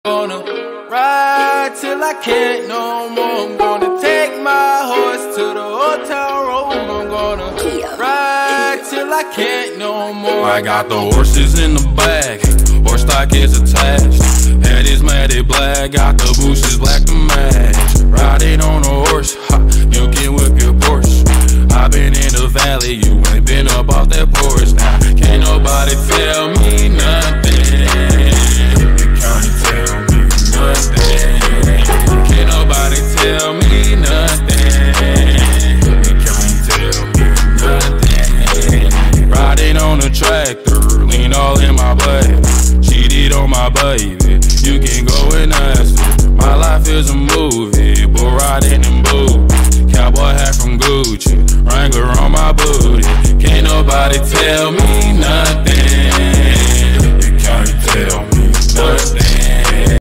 Gonna ride till I can't no more. I'm gonna take my horse to the old town road. I'm gonna ride till I can't no more. I got the horses in the bag, horse stock is attached. Head is matted black, got the bushes black to match. Riding on a horse, ha, you can whip your Porsche. I been in the valley, you ain't been up off that porch. Now can't nobody tell me nothing.